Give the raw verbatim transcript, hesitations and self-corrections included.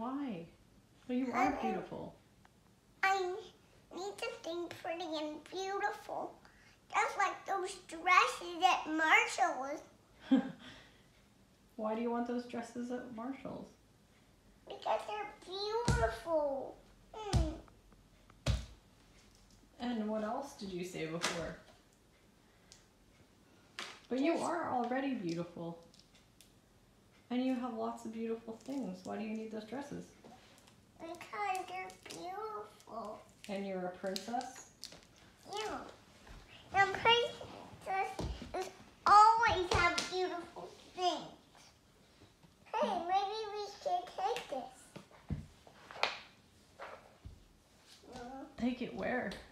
Why? Well, you are beautiful. I need something pretty and beautiful. Just like those dresses at Marshall's. Why do you want those dresses at Marshall's? Because they're beautiful. Mm. And what else did you say before? But you are already beautiful. And you have lots of beautiful things. Why do you need those dresses? Because they're beautiful. And you're a princess? Yeah. And princesses always have beautiful things. Hey, maybe we should take this. Take it where?